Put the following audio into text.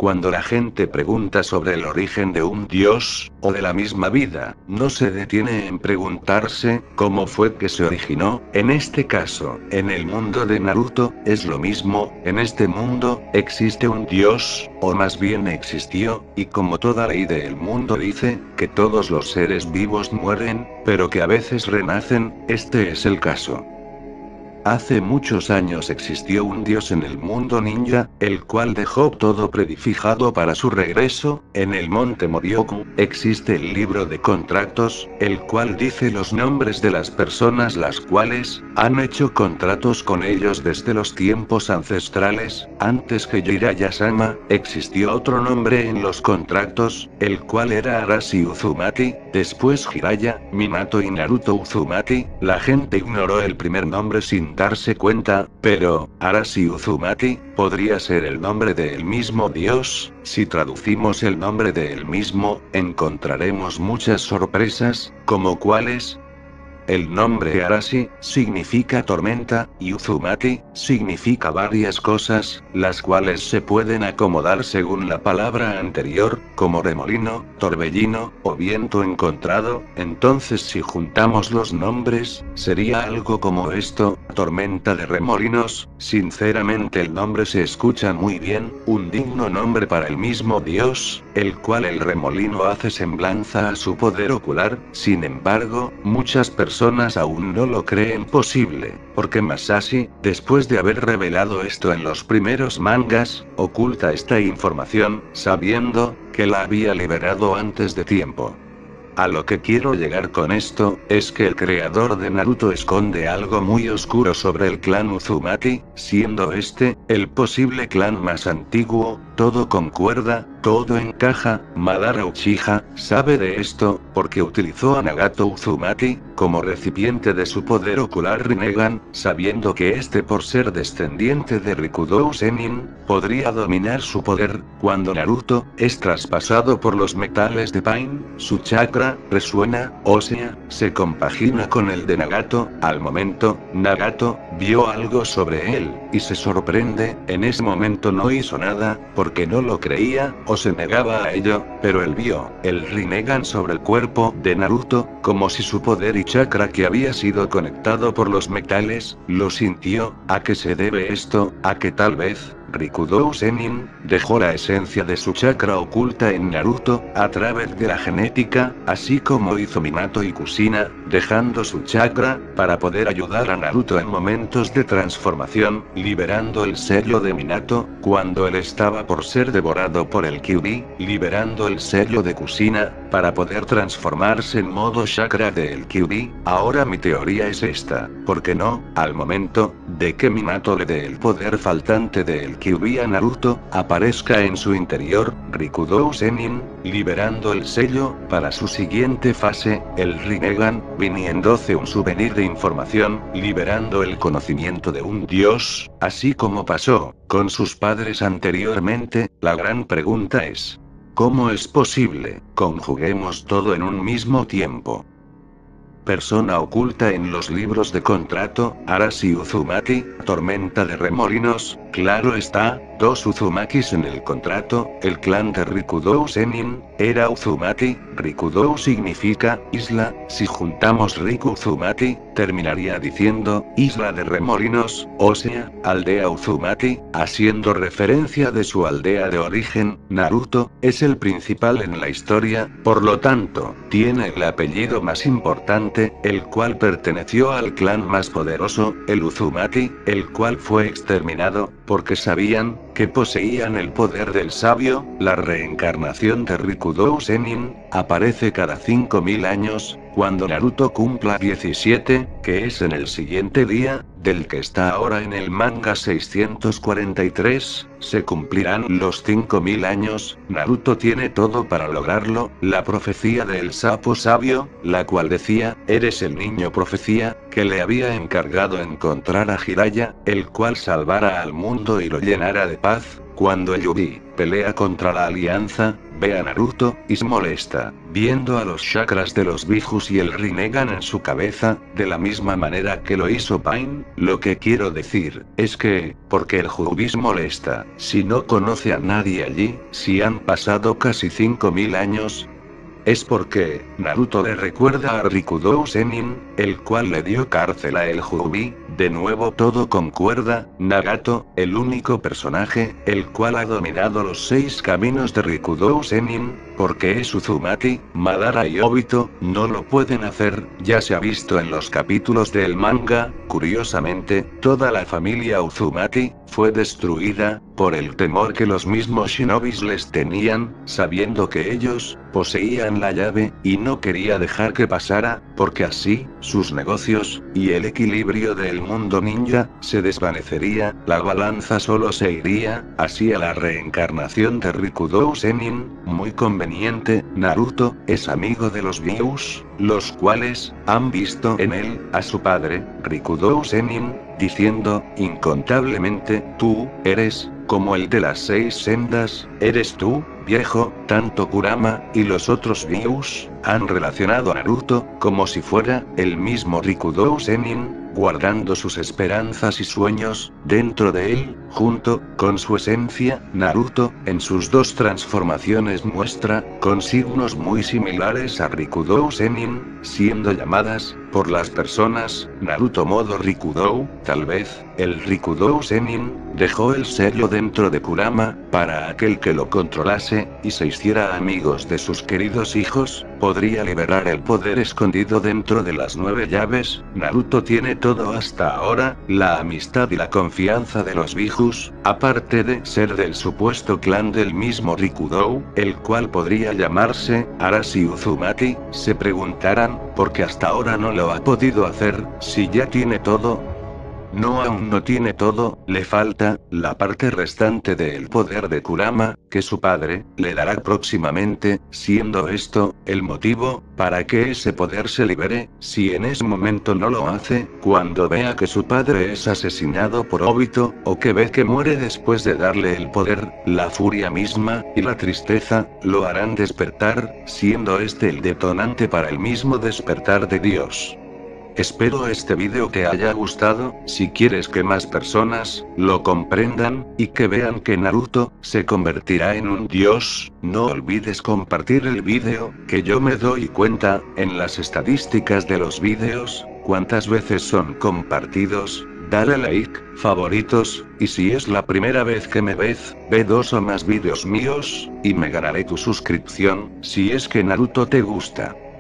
Cuando la gente pregunta sobre el origen de un dios, o de la misma vida, no se detiene en preguntarse cómo fue que se originó. En este caso, en el mundo de Naruto, es lo mismo. En este mundo, existe un dios, o más bien existió, y como toda ley del mundo dice, que todos los seres vivos mueren, pero que a veces renacen, este es el caso. Hace muchos años existió un dios en el mundo ninja, el cual dejó todo predifijado para su regreso. En el monte Morioku, existe el libro de contratos, el cual dice los nombres de las personas las cuales han hecho contratos con ellos desde los tiempos ancestrales. Antes que Jiraiya-sama, existió otro nombre en los contratos, el cual era Arashi Uzumaki, después Jiraiya, Minato y Naruto Uzumaki. La gente ignoró el primer nombre sin darse cuenta, pero Arashi Uzumaki podría ser el nombre del mismo dios. Si traducimos el nombre del mismo, encontraremos muchas sorpresas, como cuáles. El nombre Arashi significa tormenta, y Uzumaki significa varias cosas, las cuales se pueden acomodar según la palabra anterior, como remolino, torbellino, o viento encontrado. Entonces si juntamos los nombres, sería algo como esto: tormenta de remolinos. Sinceramente el nombre se escucha muy bien, un digno nombre para el mismo dios, el cual el remolino hace semblanza a su poder ocular. Sin embargo, muchas personas aún no lo creen posible, porque Masashi, después de haber revelado esto en los primeros mangas, oculta esta información, sabiendo que la había liberado antes de tiempo. A lo que quiero llegar con esto, es que el creador de Naruto esconde algo muy oscuro sobre el clan Uzumaki, siendo este, el posible clan más antiguo. Todo concuerda, todo encaja. Madara Uchiha sabe de esto, porque utilizó a Nagato Uzumaki como recipiente de su poder ocular Rinnegan, sabiendo que este, por ser descendiente de Rikudou Sennin, podría dominar su poder. Cuando Naruto es traspasado por los metales de Pain, su chakra resuena, ósea, se compagina con el de Nagato. Al momento, Nagato vio algo sobre él, y se sorprende. En ese momento no hizo nada, porque no lo creía, o se negaba a ello, pero él vio el Rinnegan sobre el cuerpo de Naruto, como si su poder y chakra que había sido conectado por los metales, lo sintió. ¿A qué se debe esto? A que tal vez Rikudou Sennin dejó la esencia de su chakra oculta en Naruto, a través de la genética, así como hizo Minato y Kushina, dejando su chakra, para poder ayudar a Naruto en momentos de transformación, liberando el sello de Minato, cuando él estaba por ser devorado por el Kyuubi, liberando el sello de Kushina, para poder transformarse en modo chakra del Kyuubi. Ahora mi teoría es esta: ¿por qué no, al momento de que Minato le dé el poder faltante del Kyuubi a Naruto, aparezca en su interior Rikudou Sennin, liberando el sello, para su siguiente fase, el Rinnegan, viniéndose un souvenir de información, liberando el conocimiento de un dios, así como pasó con sus padres anteriormente? La gran pregunta es: ¿cómo es posible? Conjuguemos todo en un mismo tiempo. Persona oculta en los libros de contrato, Arashi Uzumaki, tormenta de remolinos. Claro está, dos Uzumakis en el contrato. El clan de Rikudou Sennin era Uzumaki. Rikudou significa isla. Si juntamos Riku Uzumaki, terminaría diciendo isla de remolinos, o sea, aldea Uzumaki, haciendo referencia de su aldea de origen. Naruto es el principal en la historia, por lo tanto, tiene el apellido más importante, el cual perteneció al clan más poderoso, el Uzumaki, el cual fue exterminado, porque sabían que poseían el poder del sabio. La reencarnación de Rikudou Sennin aparece cada 5000 años, cuando Naruto cumpla 17, que es en el siguiente día, del que está ahora en el manga 643, se cumplirán los 5000 años. Naruto tiene todo para lograrlo. La profecía del sapo sabio, la cual decía: eres el niño profecía, que le había encargado encontrar a Jiraiya, el cual salvara al mundo y lo llenara de paz. Cuando el Yubi pelea contra la alianza, ve a Naruto, y se molesta, viendo a los chakras de los Bijus y el Rinnegan en su cabeza, de la misma manera que lo hizo Pain. Lo que quiero decir, es que, porque el Jubis molesta, si no conoce a nadie allí, si han pasado casi 5000 años, es porque Naruto le recuerda a Rikudou Sennin, el cual le dio cárcel a el Jubi. De nuevo todo concuerda. Nagato, el único personaje, el cual ha dominado los 6 caminos de Rikudou Sennin, porque es Uzumaki, Madara y Obito, no lo pueden hacer. Ya se ha visto en los capítulos del manga. Curiosamente, toda la familia Uzumaki fue destruida por el temor que los mismos shinobis les tenían, sabiendo que ellos poseían la llave, y no quería dejar que pasara, porque así, sus negocios, y el equilibrio del mundo ninja, se desvanecería, la balanza solo se iría, así a la reencarnación de Rikudou Sennin. Muy conveniente. Naruto es amigo de los Byus, los cuales han visto en él a su padre, Rikudou Sennin, diciendo, incontablemente, tú eres como el de las 6 sendas, eres tú, viejo. Tanto Kurama y los otros Byus han relacionado a Naruto como si fuera el mismo Rikudou Sennin, guardando sus esperanzas y sueños dentro de él, junto con su esencia. Naruto, en sus 2 transformaciones muestra, con signos muy similares a Rikudou Sennin, siendo llamadas, por las personas, Naruto modo Rikudou. Tal vez, el Rikudou Sennin, dejó el sello dentro de Kurama, para aquel que lo controlase, y se hiciera amigos de sus queridos hijos, podría liberar el poder escondido dentro de las 9 llaves. Naruto tiene todo hasta ahora, la amistad y la confianza de los Bijus, aparte de ser del supuesto clan del mismo Rikudou, el cual podría llamarse Arashi Uzumaki. Se preguntarán, ¿por qué hasta ahora no lo ha podido hacer, si ya tiene todo? No, aún no tiene todo, le falta la parte restante del poder de Kurama, que su padre le dará próximamente, siendo esto el motivo para que ese poder se libere. Si en ese momento no lo hace, cuando vea que su padre es asesinado por Obito, o que ve que muere después de darle el poder, la furia misma y la tristeza lo harán despertar, siendo este el detonante para el mismo despertar de Dios. Espero este vídeo te haya gustado. Si quieres que más personas lo comprendan, y que vean que Naruto se convertirá en un dios, no olvides compartir el vídeo, que yo me doy cuenta, en las estadísticas de los vídeos, cuántas veces son compartidos. Dale like, favoritos, y si es la primera vez que me ves, ve 2 o más vídeos míos, y me ganaré tu suscripción, si es que Naruto te gusta.